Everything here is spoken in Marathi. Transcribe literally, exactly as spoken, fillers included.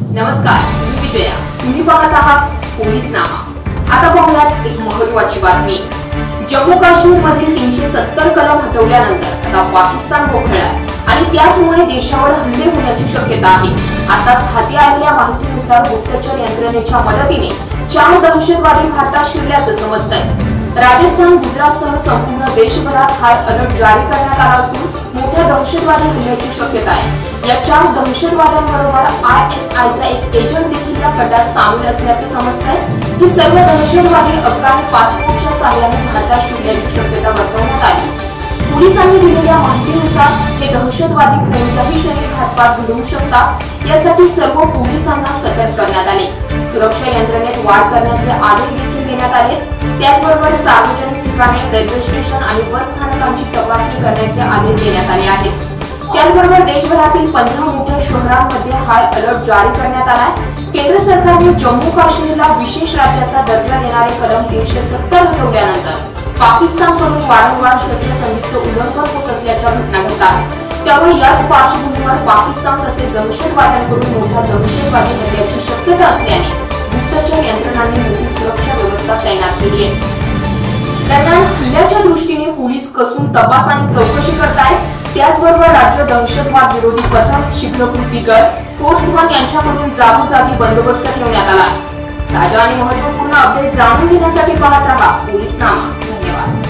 नमस्कार, मी विजया. तुम्ही पाहत आहात पोलीस नामा. आता पाहूयात एक महत्त्वाची बातमी. जम्मू काश्मीर मधील तीनशे सत्तर कलम हटवल्यानंतर आता पाकिस्तान गोखळला आणि त्याचमुळे देशावर हल्ले होण्याची शक्यता आहे. आताच हाती आलेल्या माहितीनुसार गुप्तचर यंत्रणेच्या मदतीने चार दहशतवादी भारतात शिरल्याचं समजतंय. राजस्थान, गुजरातसह संपूर्ण देशभरात हाय अलर्ट जारी करण्यात आला असून मोठ्या दहशतवादी हल्ल्याची शक्यता आहे. या चार दहशतवाद्यांबरोबर आय एस आयचा एक एजंट देखील या कटात सामील असल्याचे समजतंय. ही सर्व दहशतवादी अफगाणी पासपोर्टच्या सहाय्याने भारतात शिरल्याची शक्यता वर्तवण्यात आली. पोलिसांनी दिलेल्या माहितीनुसार हे दहशतवादी कोणत्याही क्षणी घातपात घडवू शकतात. यासाठी सर्व पोलिसांना सतर्क करण्यात आले. सुरक्षा यंत्रणेत वाढ करण्याचे आदेश देखील देण्यात आले. त्याचबरोबर सार्वजनिक ठिकाणे, रेल्वे स्टेशन आणि बस स्थानकांची तपासणी करण्याचे आदेश देण्यात आले आहेत. त्याचबरोबर देशभरातील पंधरा मोठ्या शहरांमध्ये हाय अलर्ट जारी करण्यात आला आहे. केंद्र सरकारने जम्मू काश्मीरला विशेष राज्याचा दर्जा देणारे कलम तीनशे सत्तर हटवल्यानंतर पाकिस्तानकडून वारंवार शस्त्रसंधीचं उल्लंघन होत असल्याच्या घटना घडतात. त्यामुळे याच पार्श्वभूमीवर पाकिस्तान तसेच दहशतवाद्यांकडून मोठा दहशतवादी हल्ल्याची शक्यता असल्याने गुप्तचर यंत्रणांनी मोठी सुरक्षा व्यवस्था तैनात केली आहे. दरम्यान हल्ल्याच्या दृष्टीने पोलीस कसून तपास आणि चौकशी करतायत. त्याचबरोबर राज्य दहशतवाद विरोधी पथक, शीघ्र कृती दल, फोर्स वन यांच्याकडून जागोजागी बंदोबस्त ठेवण्यात आला. ताजा आणि महत्त्वपूर्ण अपडेट जाणून घेण्यासाठी पाहत रहा पोलीस नामा. धन्यवाद.